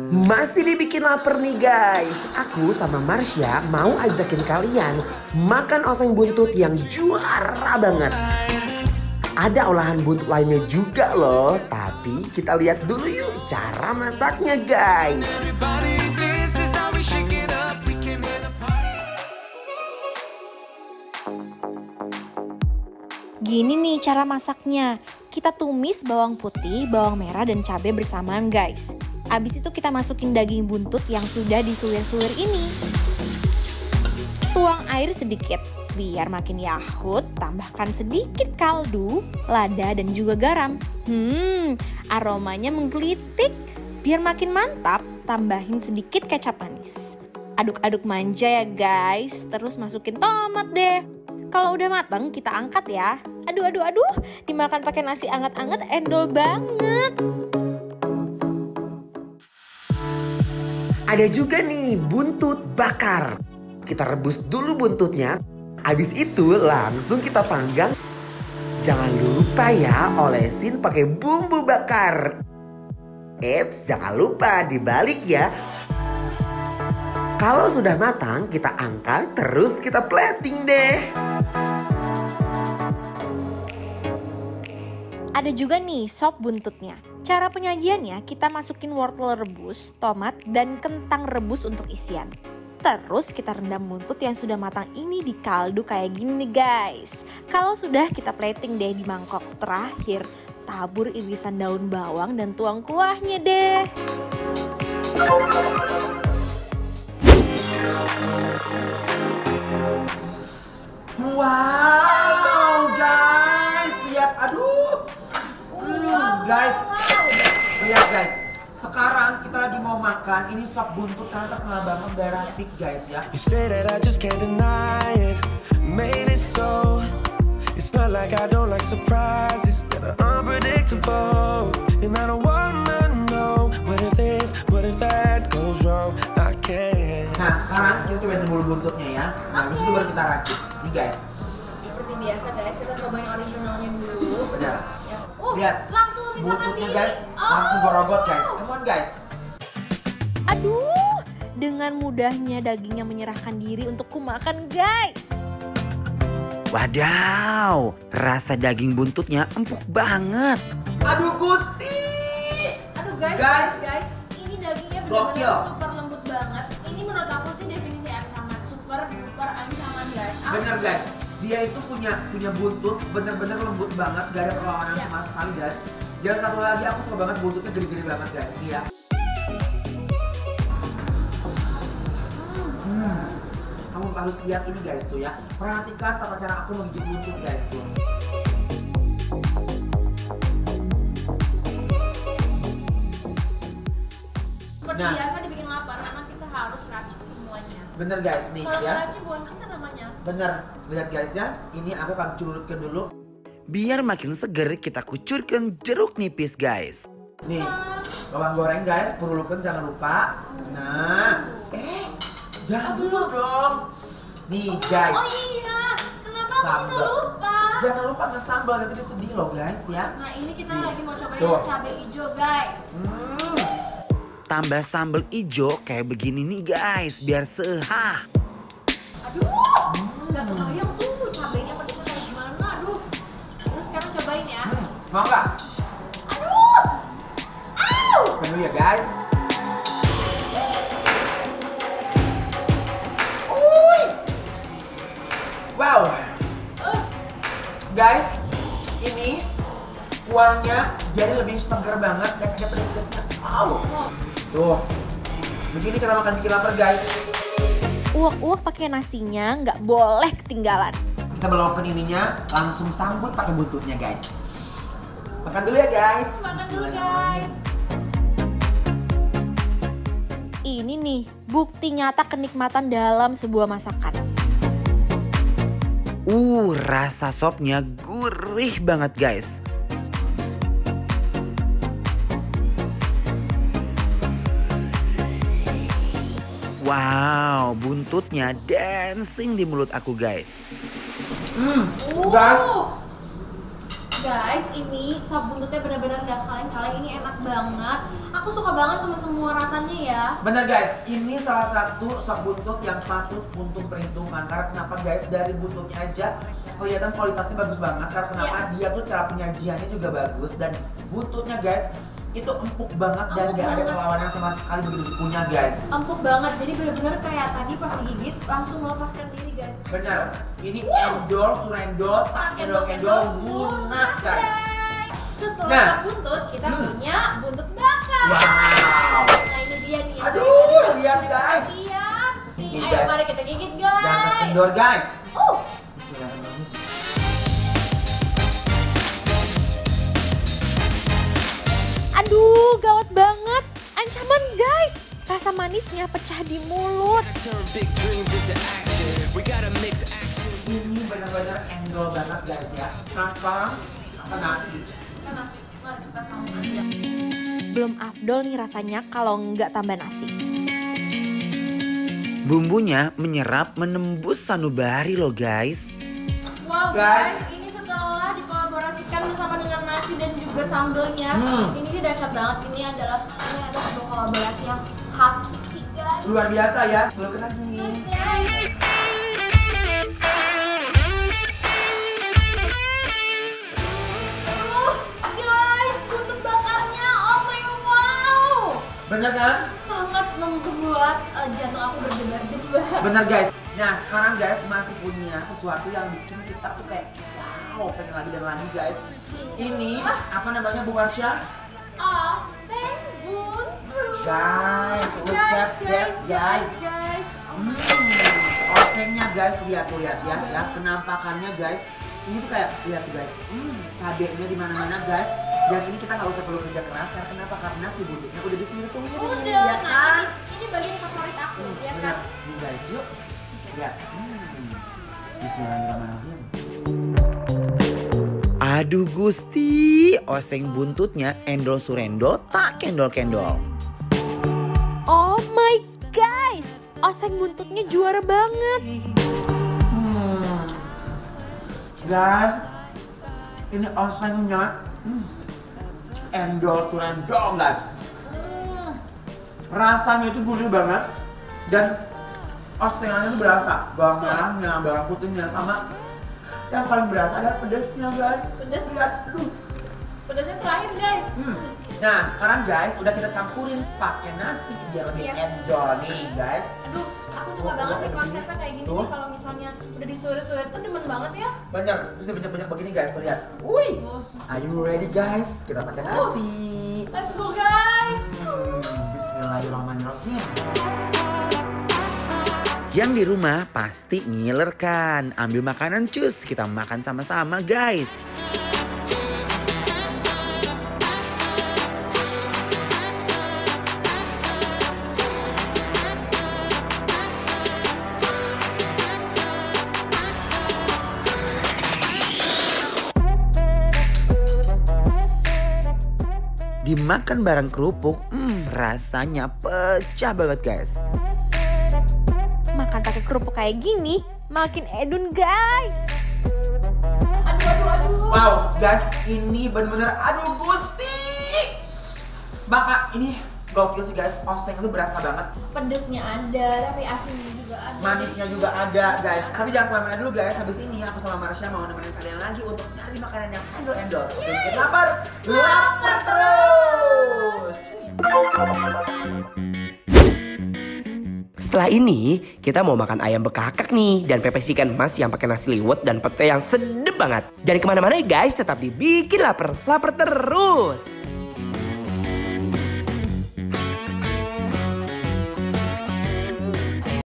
Masih dibikin lapar nih guys. Aku sama Marsha mau ajakin kalian makan oseng buntut yang juara banget. Ada olahan buntut lainnya juga loh. Tapi kita lihat dulu yuk cara masaknya guys. Gini nih cara masaknya. Kita tumis bawang putih, bawang merah, dan cabai bersamaan guys. Abis itu kita masukin daging buntut yang sudah disuir-suir ini. Tuang air sedikit, biar makin yahut. Tambahkan sedikit kaldu, lada, dan juga garam. Aromanya menggelitik. Biar makin mantap, tambahin sedikit kecap manis. Aduk-aduk manja ya guys. Terus masukin tomat deh. Kalau udah mateng, kita angkat ya. Aduh, dimakan pakai nasi anget-anget endol banget. Ada juga nih buntut bakar. Kita rebus dulu buntutnya. Habis itu langsung kita panggang. Jangan lupa ya olesin pakai bumbu bakar. Eits, jangan lupa dibalik ya. Kalau sudah matang kita angkat terus kita plating deh. Ada juga nih sop buntutnya. Cara penyajiannya kita masukin wortel rebus, tomat, dan kentang rebus untuk isian. Terus kita rendam buntut yang sudah matang ini di kaldu kayak gini nih guys. Kalau sudah kita plating deh di mangkok. Terakhir tabur irisan daun bawang dan tuang kuahnya deh. Wow guys, lihat aduh. Guys, lihat guys. Sekarang kita lagi mau makan. Ini sop buntut karena terkenal banget daerah Pik guys ya. You say that I just can't deny it. Maybe so. It's not like I don't like surprises that are unpredictable. And I don't wanna know what if this, what if that goes wrong. I can't. Nah sekarang kita cobain dulu buntutnya ya. Nah habis itu baru kita racik. Nih guys. Seperti biasa guys, kita cobain originalnya dulu. Benar. Ya. Lihat. Langsung misalkan Buntutnya diri. guys, langsung gorogot guys. Come on guys. Aduh, dengan mudahnya dagingnya menyerahkan diri untuk kumakan guys. Wadaw, rasa daging buntutnya empuk banget. Aduh Gusti. Aduh guys, Guys. guys, ini dagingnya Gokil. benar-benar super lembut banget. Ini menurut aku sih definisi ancaman, super duper ancaman guys. Bener guys, dia itu punya buntut bener-bener lembut banget, gak ada perlawanan Iya. sama sekali guys. Dan satu lagi aku suka banget buntutnya gede-gede banget guys, nih ya. Kamu harus lihat ini guys tuh ya. Perhatikan tata cara aku menggigit buntut guys tuh. Seperti Nah. biasa dibikin lapar, karena kita harus racik semuanya. Bener guys nih Kalau ya. racik bukan kita namanya. Bener, lihat guys ya. Ini aku akan curutkan dulu. Biar makin seger kita kucurkan jeruk nipis guys. Nih, bawang goreng guys, perlukan jangan lupa. Nah, jangan dulu dong. Nih guys, Oh iya, kenapa aku bisa Sambal. lupa? jangan lupa ngesambal nanti dia sedih loh guys ya. Nah ini kita Nih. lagi mau cobain Tuh. cabai hijau guys. Tambah sambal ijo kayak begini nih guys, biar sehah. Aduh, nggak kebayang tuh cabainya pedesnya kayak gimana. Aduh, terus sekarang cobain ya. Mau nggak? Aduh, au. Dulu ya guys. Uy. Wow. Guys, ini kuahnya jadi lebih segar banget dan ada pedasnya. Au. Tuh, begini cara makan bikin lapar guys. Uwak-uwak pakai nasinya nggak boleh ketinggalan. Kita belokkan ininya, langsung sambut pakai buntutnya guys. Makan dulu ya guys. Makan dulu guys. Ini nih bukti nyata kenikmatan dalam sebuah masakan. Rasa sopnya gurih banget guys. Wow, buntutnya dancing di mulut aku guys. Guys, Guys, ini sop buntutnya benar-benar gak kaleng-kaleng. Ini enak banget. Aku suka banget sama semua rasanya ya. Bener guys, ini salah satu sop buntut yang patut untuk perhitungan. Karena kenapa guys, dari buntutnya aja kelihatan kualitasnya bagus banget. Karena kenapa dia tuh cara penyajiannya juga bagus. Dan buntutnya guys, itu empuk banget dan gak ada perlawanan sama sekali begitu dikunyah guys. Empuk banget, jadi bener-bener kayak tadi pas digigit langsung melepaskan diri guys. Bener, ini endol, surendol, tak endol-endol, lunak guys. Setelah sop buntut, kita punya buntut bakar. Wow. Nah ini dia nih. Aduh, lihat guys. Siap. Nih, Nih, ayo guys. mari kita gigit guys. Jangan kendor guys. Bismillahirrahmanirrahim. Aduh, gawat banget. Ancaman guys. Rasa manisnya pecah di mulut. Turn big dreams into action. We gotta mix action. Ini benar-benar endol banget guys ya. Nah sekarang apa nasi? Kita nasi. Mari kita sambung aja. Belum afdol nih rasanya kalau nggak tambah nasi. Bumbunya menyerap menembus sanubari loh guys. Wow Guys. guys, ini setelah dikolaborasikan bersama dengan nasi dan juga sambelnya, ini sih dahsyat banget. Ini adalah sebuah kolaborasi yang hakiki guys. Luar biasa ya. Belum lagi. Guys, buntut bakarnya, oh my wow, Bener kan? sangat membuat jantung aku berdebar-debar. Bener guys. Nah sekarang guys masih punya sesuatu yang bikin kita tuh kayak wow, pengen lagi dan lagi guys. Ini apa namanya Bu Marsha? Oseng buntut. Guys, look at that guys. Osengnya guys, lihat tuh lihat ya, penampakannya guys. Ini tuh kayak lihat tuh guys, cabenya di mana-mana guys. Dan ini kita nggak usah perlu kerja keras karena kenapa? Karena si buntutnya udah disuwir-suwirin, Udah, ya nah kan? ini bagian favorit aku, ya Benar, kan? nih guys, yuk lihat. Bismillahirrahmanirrahim. Aduh Gusti, oseng buntutnya endol surendol tak kendol-kendol. Oh my guys, oseng buntutnya juara banget. Guys, ini osengnya endol surendol guys. Rasanya itu gurih banget dan osengannya itu berasa bawang merahnya, bawang putihnya sama yang paling berasa adalah pedasnya guys. Pedas. Lihat, aduh. Pedasnya terakhir guys. Nah sekarang guys udah kita campurin pakai nasi biar lebih Yes. endol nih guys. Aduh, aku suka banget nih konsepnya kayak gini Tuh. nih. Kalau misalnya udah disuir-suir tuh demen banget ya. Bener, terus dia banyak-banyak begini guys, tuh lihat. Wih, are you ready guys? Kita pakai nasi. Let's go guys. Bismillahirrahmanirrahim. Yang di rumah pasti ngiler kan. Ambil makanan cus, kita makan sama-sama guys. Dimakan bareng kerupuk, rasanya pecah banget guys. Makan pakai kerupuk kayak gini, makin edun guys. Aduh. Wow, guys, ini bener-bener aduh Gusti. Baka ini gokil sih guys, oseng itu berasa banget. Pedesnya ada, tapi asinnya juga ada. Manisnya juga ada guys. Tapi jangan kemana-mana dulu guys, habis ini aku sama Marsha mau nemenin kalian lagi untuk nyari makanan yang endol-endol. Dan bikin lapar, lapar terus. Setelah ini, kita mau makan ayam bekakak nih. Dan pepes ikan mas yang pakai nasi liwet dan pete yang sedep banget. Jangan kemana-mana ya guys, tetap dibikin lapar. Lapar terus.